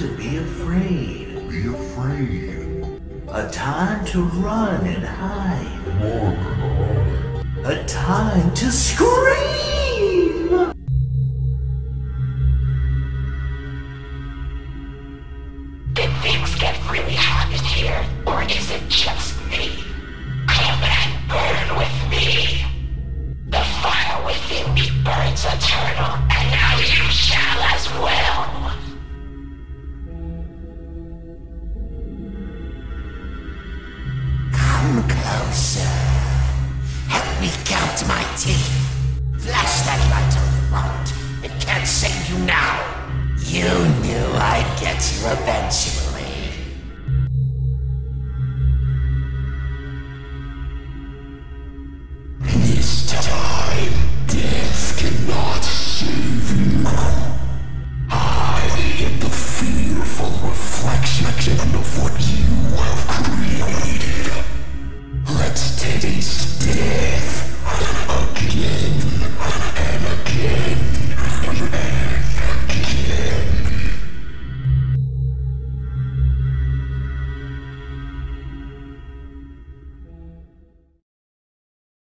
to be afraid. Be afraid. A time to run and hide. A time to scream! Did things get really hot in here, or is it just me? Come and burn with me. The fire within me burns eternal, and now you shall as well. Come closer. Help me count my teeth. Flash that light on the wand. It can't save you now. You knew I'd get you eventually.